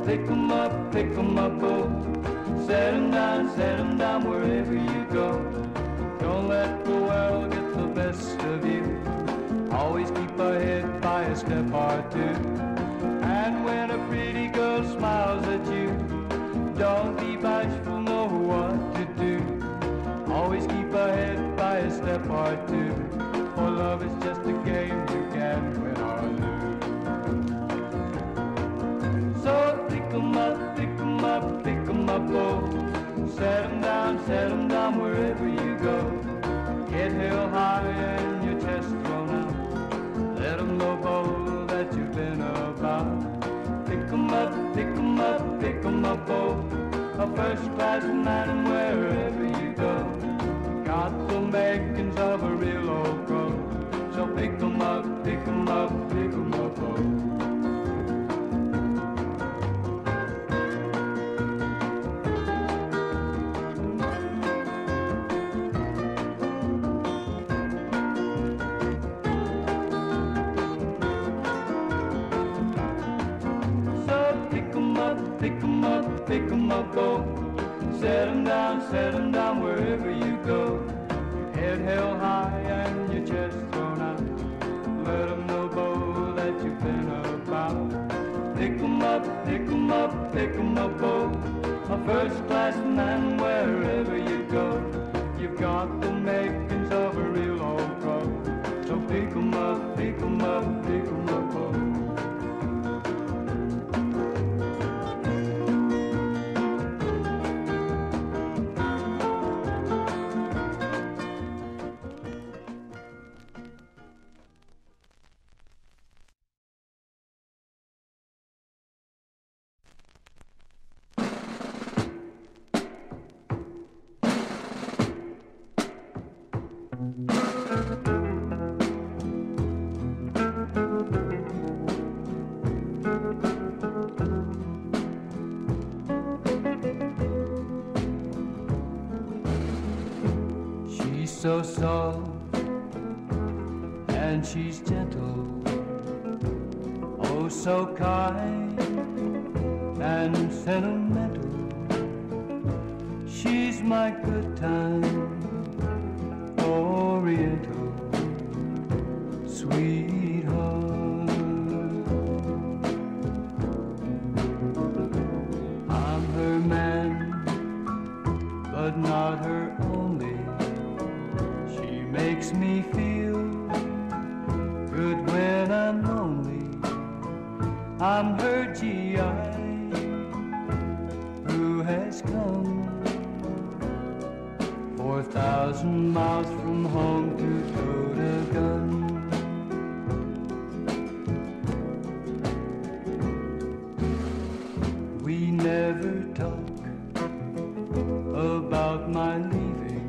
pick 'em up, oh. Set 'em down wherever you go. Don't let the world get the best of you. Always keep ahead by a step or two. And when a pretty girl smiles at you, don't be bashful, know what to do. Always keep ahead by a step or two. For love is just a game you can win or lose. So pick 'em up, pick 'em up, pick 'em up, oh. Set 'em down wherever you go. Get held high and your chest thrown out. Let 'em know, both that you've been about. Pick 'em up, pick 'em up, pick 'em up, oh. A first-class man wherever you go. Got the makings of a real old pro. So pick 'em up, pick 'em up, pick 'em up, oh. Pick 'em up, pick 'em up, oh. Set 'em down wherever you go. Head held high and your chest thrown out. Let 'em know, both that you've been about. Pick 'em up, pick 'em up, pick 'em up, oh. A first-class man wherever you go. You've got the makings of a real old pro. So pick 'em up, pick 'em up, pick 'em up, oh. So soft and she's gentle, oh so kind and sentimental. She's my good time, oriental sweetheart. I'm her man, but not her only. Makes me feel good when I'm lonely. I'm her GI who has come 4,000 miles from home to tote a gun. We never talk about my leaving.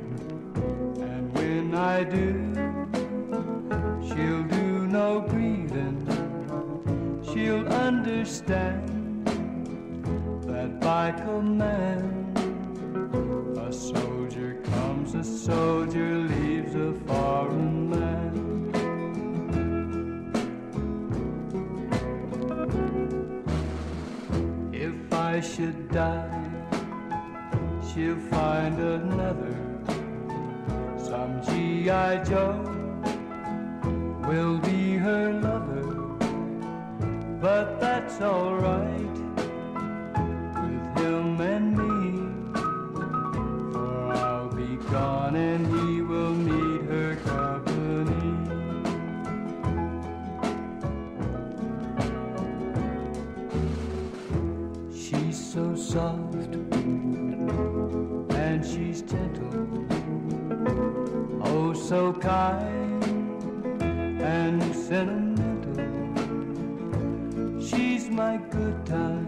When I do, she'll do no grieving. She'll understand that by command, a soldier comes, a soldier leaves a foreign land. If I should die, she'll find another. Some G.I. Joe will be her lover, but that's all right with him and me, for I'll be gone and he will need her company. She's so soft and she's gentle, oh so kind and sentimental. She's my good time,